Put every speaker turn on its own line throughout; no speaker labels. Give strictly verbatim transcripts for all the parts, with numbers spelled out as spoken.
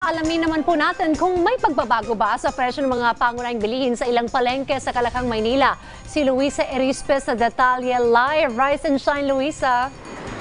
Alamin naman po natin kung may pagbabago ba sa presyo ng mga pangunahing bilihin sa ilang palengke sa Calacang, Maynila. Si Luisa Erispe sa Detalye Live. Rise and shine, Luisa.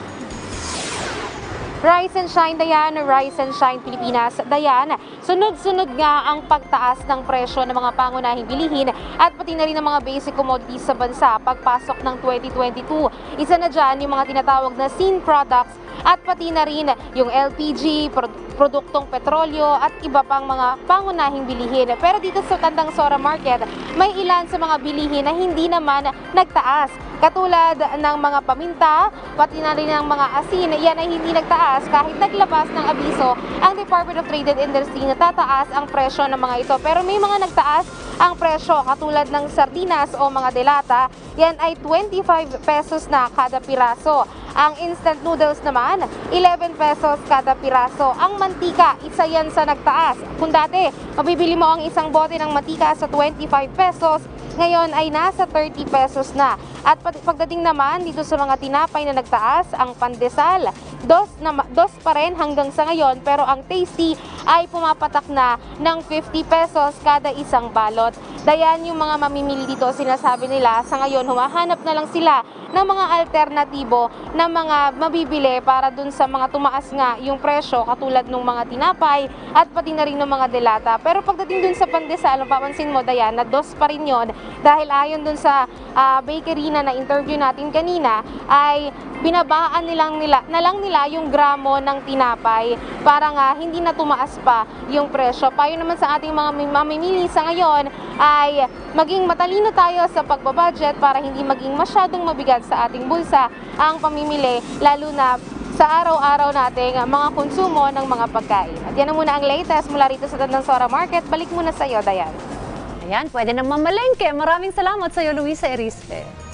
Rise and shine, Dayan. Rise and shine, Pilipinas. Dayan, sunod-sunod nga ang pagtaas ng presyo ng mga pangunahing bilihin at pati na rin ng mga basic commodities sa bansa pagpasok ng twenty twenty-two. Isa na dyan yung mga tinatawag na scene products at pati na rin yung L P G, produktong petrolyo at iba pang mga pangunahing bilihin. Pero dito sa Tandang Sora Market, may ilan sa mga bilihin na hindi naman nagtaas. Katulad ng mga paminta, pati na rin ng mga asin, yan ay hindi nagtaas kahit naglabas ng abiso ang Department of Trade and Industry na tataas ang presyo ng mga ito. Pero may mga nagtaas ang presyo katulad ng sardinas o mga delata, yan ay twenty-five pesos na kada piraso. Ang instant noodles naman, eleven pesos kada piraso. Ang mantika, isa yan sa nagtaas. Kung dati, mabibili mo ang isang bote ng mantika sa twenty-five pesos, ngayon ay nasa thirty pesos na. At pagdating naman dito sa mga tinapay na nagtaas, ang pandesal, dos, na, dos pa rin hanggang sa ngayon, pero ang tasty ay pumapatak na ng fifty pesos kada isang balot. Dayan yung mga mamimili dito, sinasabi nila, sa ngayon humahanap na lang sila ng mga alternatibo na mga mabibili para dun sa mga tumaas nga yung presyo katulad ng mga tinapay at pati na rin ng mga delata. Pero pagdating dun sa pandesal, papansin mo, Dayan, na dos pa rin yun dahil ayon dun sa uh, bakery na na-interview natin kanina ay binabaan nilang nila, na lang nila yung gramo ng tinapay para nga hindi na tumaas pa yung presyo. Payo naman sa ating mga mamimili sa ngayon ay maging matalino tayo sa pagbabudget para hindi maging masyadong mabigat sa ating bulsa ang pamimili, lalo na sa araw-araw nating mga konsumo ng mga pagkain. At yan na muna ang latest mula rito sa Tandang Sora Market. Balik muna sa iyo, Dayan.
Ayan, pwede nang mamalengke. Maraming salamat sa iyo, Luisa Erispe.